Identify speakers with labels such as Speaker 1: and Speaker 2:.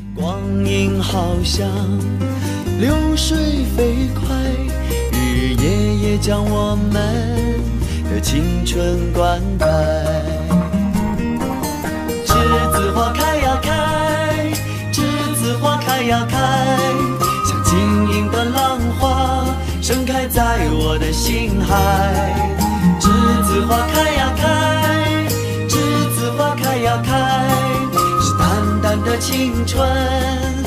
Speaker 1: 光阴好像流水飞快，日夜也将我们的青春灌溉。栀子花开呀开，栀子花开呀开，像晶莹的浪花盛开在我的心海。栀子花开呀开，栀子花开呀开，是淡淡的青春